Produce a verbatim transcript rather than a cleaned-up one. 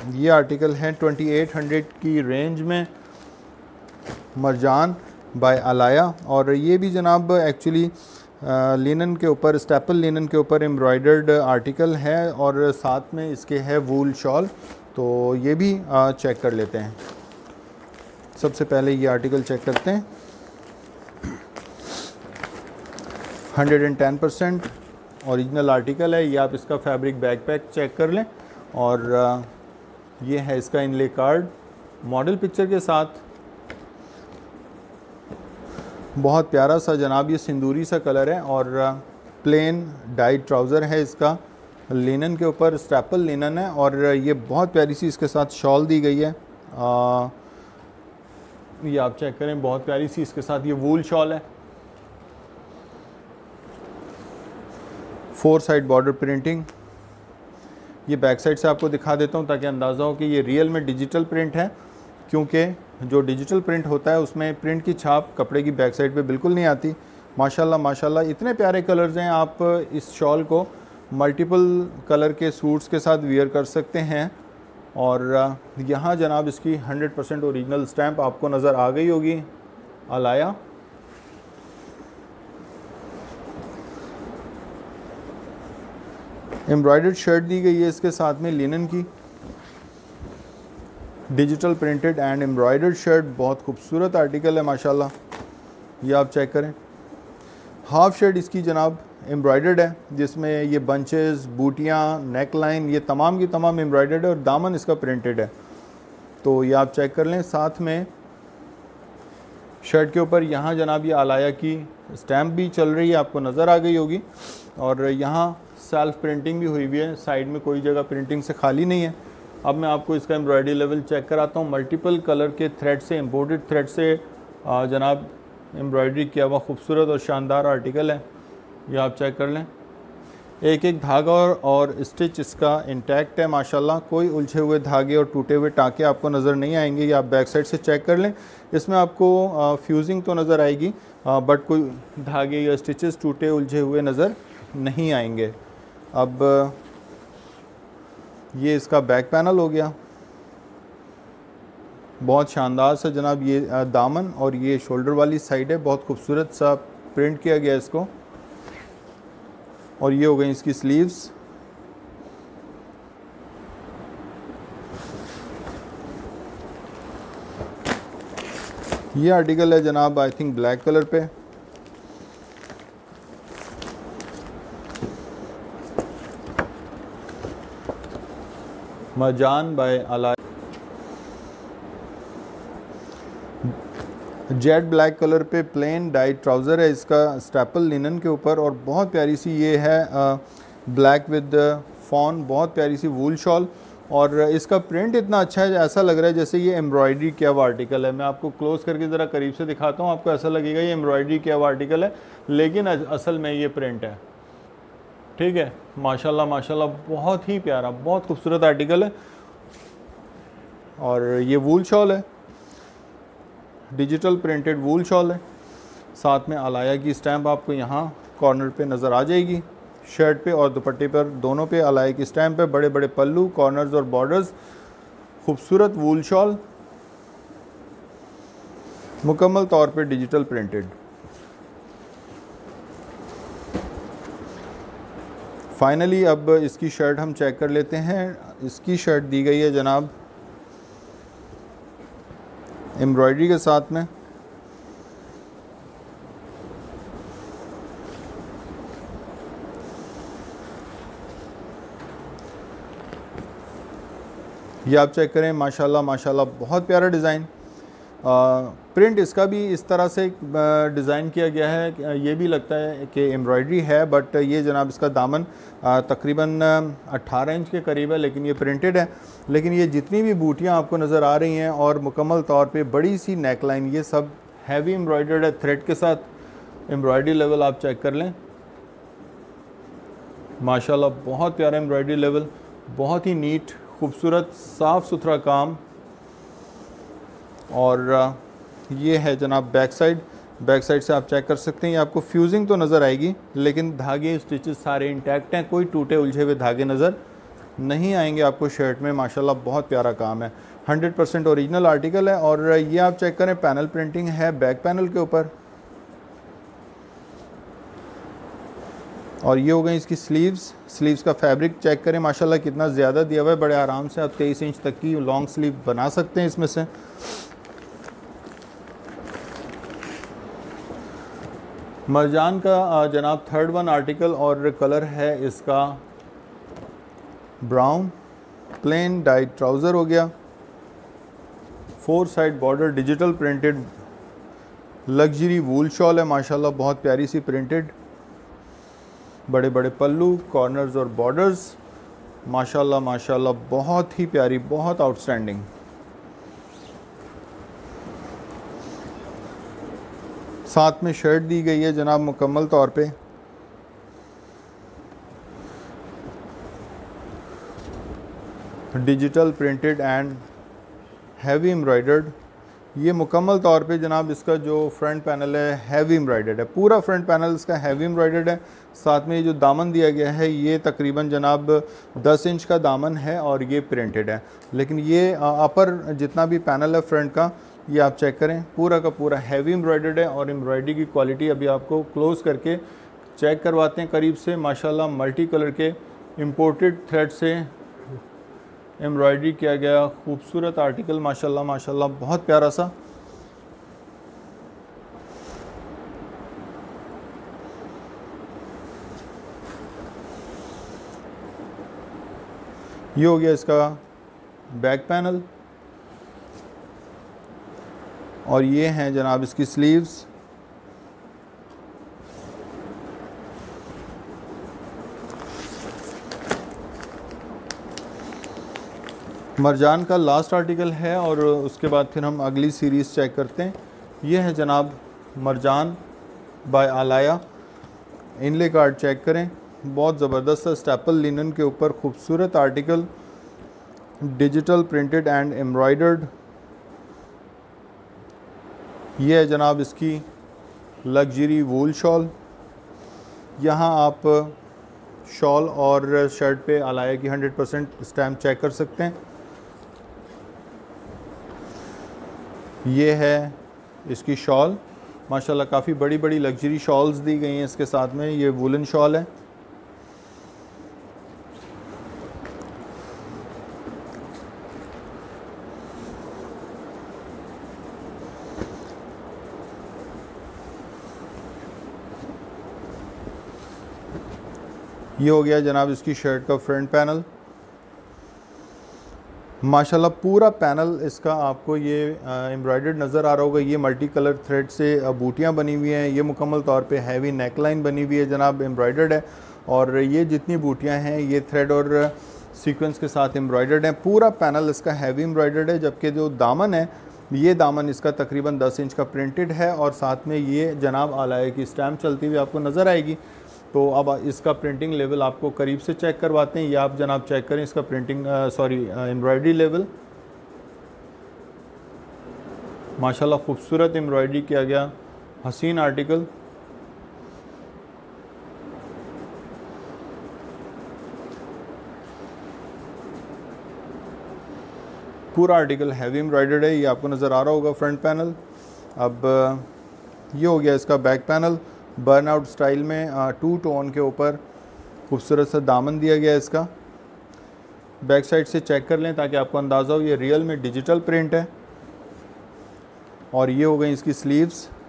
ये आर्टिकल है twenty eight hundred की रेंज में, मरजान बाय अलाया। और ये भी जनाब एक्चुअली लिनन के ऊपर, स्टेपल लिनन के ऊपर एम्ब्रॉयडर्ड आर्टिकल है और साथ में इसके है वूल शॉल। तो ये भी आ, चेक कर लेते हैं। सबसे पहले ये आर्टिकल चेक करते हैं। Hundred and ten percent original article है। ये आप इसका फैब्रिक बैकपैक चेक कर लें। और आ, ये है इसका इनले कार्ड मॉडल पिक्चर के साथ। बहुत प्यारा सा जनाब ये सिंदूरी सा कलर है और प्लेन डाइड ट्राउज़र है इसका, लिनन के ऊपर, स्टेपल लिनन है। और ये बहुत प्यारी सी इसके साथ शॉल दी गई है। आ, ये आप चेक करें, बहुत प्यारी सी इसके साथ ये वूल शॉल है। Four side border printing. ये बैक साइड से आपको दिखा देता हूँ ताकि अंदाज़ा हो कि ये रियल में डिजिटल प्रिंट है, क्योंकि जो डिजिटल प्रिंट होता है उसमें प्रिंट की छाप कपड़े की बैक साइड पे बिल्कुल नहीं आती। माशाल्लाह माशाल्लाह इतने प्यारे कलर्स हैं। आप इस शॉल को मल्टीपल कलर के सूट्स के साथ वियर कर सकते हैं। और यहाँ जनाब इसकी हंड्रेड परसेंट ओरिजिनल स्टैम्प आपको नज़र आ गई होगी, अलाया। एम्ब्रॉयडर्ड शर्ट दी गई है इसके साथ में लिनन की, digital printed and embroidered shirt. बहुत खूबसूरत आर्टिकल है माशाल्लाह। ये आप चेक करें। हाफ शर्ट इसकी जनाब एम्ब्रॉयडर्ड है, जिसमें ये बंचेस, बूटियाँ, नेक लाइन, ये तमाम की तमाम एम्ब्रॉयडर्ड है और दामन इसका प्रिंटेड है। तो ये आप चेक कर लें। साथ में शर्ट के ऊपर यहाँ जनाब ये अलाया की स्टैम्प भी चल रही है, आपको नज़र आ गई होगी। और यहाँ सेल्फ प्रिंटिंग भी हुई हुई है, साइड में कोई जगह प्रिंटिंग से खाली नहीं है। अब मैं आपको इसका एम्ब्रॉयडरी लेवल चेक कराता हूँ। मल्टीपल कलर के थ्रेड से, इम्पोर्टेड थ्रेड से जनाब एम्ब्रॉयडरी किया हुआ खूबसूरत और शानदार आर्टिकल है। ये आप चेक कर लें। एक एक धागा और, और स्टिच इसका इंटैक्ट है माशाल्लाह। कोई उलझे हुए धागे और टूटे हुए टाँके आपको नज़र नहीं आएंगे। ये आप बैक साइड से चेक कर लें। इसमें आपको फ्यूजिंग तो नज़र आएगी, बट कोई धागे या स्टिचेस टूटे उलझे हुए नज़र नहीं आएंगे। अब ये इसका बैक पैनल हो गया, बहुत शानदार सा जनाब ये दामन और ये शोल्डर वाली साइड है, बहुत खूबसूरत सा प्रिंट किया गया इसको। और ये हो गई इसकी स्लीव्स। ये आर्टिकल है जनाब आई थिंक ब्लैक कलर पे। Marjan by Alaya, jet black colour पे प्लेन डाइड ट्राउज़र है इसका, स्टेपल लिनन के ऊपर। और बहुत प्यारी सी ये है आ, ब्लैक विद फॉन, बहुत प्यारी सी वूल शॉल। और इसका प्रिंट इतना अच्छा है, ऐसा लग रहा है जैसे ये एम्ब्रॉयडरी किया हुआ आर्टिकल है। मैं आपको क्लोज करके ज़रा करीब से दिखाता हूँ, आपको ऐसा लगेगा ये एम्ब्रॉयडरी किया हुआ आर्टिकल है, लेकिन असल में ये प्रिंट है। ठीक है, माशाल्लाह माशाल्लाह, बहुत ही प्यारा, बहुत खूबसूरत आर्टिकल है। और ये वूल शॉल है, डिजिटल प्रिंटेड वूल शॉल है। साथ में अलाया की स्टैम्प आपको यहाँ कॉर्नर पे नज़र आ जाएगी। शर्ट पे और दुपट्टे पर दोनों पे अलाया की स्टैम्प है। बड़े बड़े पल्लू, कॉर्नर्स और बॉर्डर्स, खूबसूरत वूल शॉल, मुकम्मल तौर पे डिजिटल प्रिंटेड। फाइनली अब इसकी शर्ट हम चेक कर लेते हैं। इसकी शर्ट दी गई है जनाब एम्ब्रॉयडरी के साथ में। ये आप चेक करें, माशाल्लाह माशाल्लाह, बहुत प्यारा डिज़ाइन। प्रिंट इसका भी इस तरह से डिज़ाइन किया गया है, ये भी लगता है कि एम्ब्रॉयडरी है, बट ये जनाब इसका दामन तकरीबन अट्ठारह इंच के करीब है, लेकिन ये प्रिंटेड है। लेकिन ये जितनी भी बूटियाँ आपको नज़र आ रही हैं और मुकम्मल तौर पे बड़ी सी नेक लाइन, ये सब हैवी एम्ब्रॉयडर्ड है थ्रेड के साथ। एम्ब्रॉयडरी लेवल आप चेक कर लें, माशाल्लाह बहुत प्यारा एम्ब्रॉयडरी लेवल, बहुत ही नीट, खूबसूरत, साफ़ सुथरा काम। और ये है जनाब बैक साइड। बैक साइड से आप चेक कर सकते हैं, ये आपको फ्यूजिंग तो नज़र आएगी, लेकिन धागे, स्टिचेस सारे इंटैक्ट हैं, कोई टूटे उलझे हुए धागे नज़र नहीं आएंगे आपको शर्ट में। माशाल्लाह बहुत प्यारा काम है, हंड्रेड परसेंट ओरिजिनल आर्टिकल है। और ये आप चेक करें, पैनल प्रिंटिंग है बैक पैनल के ऊपर। और ये हो गई इसकी स्लीव्स। स्लीव्स का फैब्रिक चेक करें माशाल्लाह कितना ज़्यादा दिया हुआ है, बड़े आराम से आप तेईस इंच तक की लॉन्ग स्लीव बना सकते हैं इसमें से। मरजान का जनाब थर्ड वन आर्टिकल, और कलर है इसका ब्राउन। प्लेन डाइट ट्राउज़र हो गया, four side border, digital printed luxury wool shawl है माशाल्लाह, बहुत प्यारी सी प्रिंटेड, बड़े बड़े पल्लू, कॉर्नर्स और बॉर्डर्स माशाल्लाह माशाल्लाह बहुत ही प्यारी, बहुत आउटस्टैंडिंग। साथ में शर्ट दी गई है जनाब मुकम्मल तौर पे। Digital printed and heavy embroidered. ये मुकम्मल तौर पे जनाब इसका जो फ्रंट पैनल है हैवी एम्ब्रॉयडर्ड है, पूरा फ्रंट पैनल इसका हैवी एम्ब्रॉयडर्ड है। साथ में ये जो दामन दिया गया है ये तकरीबन जनाब दस इंच का दामन है और ये प्रिंटेड है। लेकिन ये अपर जितना भी पैनल है फ्रंट का, ये आप चेक करें पूरा का पूरा हैवी एम्ब्रॉयडर्ड है। और एम्ब्रॉयडरी की क्वालिटी अभी आपको क्लोज करके चेक करवाते हैं करीब से। माशाल्लाह मल्टी कलर के इम्पोर्टेड थ्रेड से एम्ब्रॉयडरी किया गया खूबसूरत आर्टिकल माशाल्लाह माशाल्लाह बहुत प्यारा सा। ये हो गया इसका बैक पैनल, और ये हैं जनाब इसकी स्लीव्स। मरजान का लास्ट आर्टिकल है और उसके बाद फिर हम अगली सीरीज़ चेक करते हैं। ये है जनाब Marjan by Alaya. Inlay card check करें, बहुत ज़बरदस्त स्टेपल लिनन के ऊपर खूबसूरत article, digital printed and embroidered. ये है जनाब इसकी लग्जरी वूल शॉल। यहाँ आप शॉल और शर्ट पे आलाया की हंड्रेड परसेंट स्टैम्प चेक कर सकते हैं। ये है इसकी शॉल, माशाल्लाह काफ़ी बड़ी बड़ी लग्जरी शॉल्स दी गई हैं इसके साथ में। ये वुलन शॉल है। ये हो गया जनाब इसकी शर्ट का फ्रंट पैनल। माशाल्लाह पूरा पैनल इसका आपको ये एम्ब्रॉयडर्ड नज़र आ रहा होगा। ये मल्टी कलर थ्रेड से बूटियाँ बनी हुई हैं। ये मुकम्मल तौर पे हैवी नेकलाइन बनी हुई है जनाब, एम्ब्रॉयडर्ड है। और ये जितनी बूटियाँ हैं ये थ्रेड और सीक्वेंस के साथ एम्ब्रॉयडर्ड है। पूरा पैनल इसका हैवी एम्ब्रॉयडर्ड है। जबकि जो दामन है, ये दामन इसका तकरीबन दस इंच का प्रिंटेड है और साथ में ये जनाब आलाया की स्टैम्प चलती हुई आपको नज़र आएगी। तो अब इसका प्रिंटिंग लेवल आपको करीब से चेक करवाते हैं। या आप जनाब चेक करें इसका प्रिंटिंग सॉरी एम्ब्रॉयडरी लेवल। माशाल्लाह खूबसूरत एम्ब्रॉयडरी किया गया हसीन आर्टिकल। पूरा आर्टिकल हैवी एम्ब्रॉयडर्ड है, ये आपको नज़र आ रहा होगा फ्रंट पैनल। अब ये हो गया इसका back panel, burn out style में टू टोन के ऊपर खूबसूरत सा दामन दिया गया है इसका। बैक साइड से चेक कर लें ताकि आपको अंदाज़ा हो ये रियल में डिजिटल प्रिंट है। और ये हो गई इसकी स्लीव्स।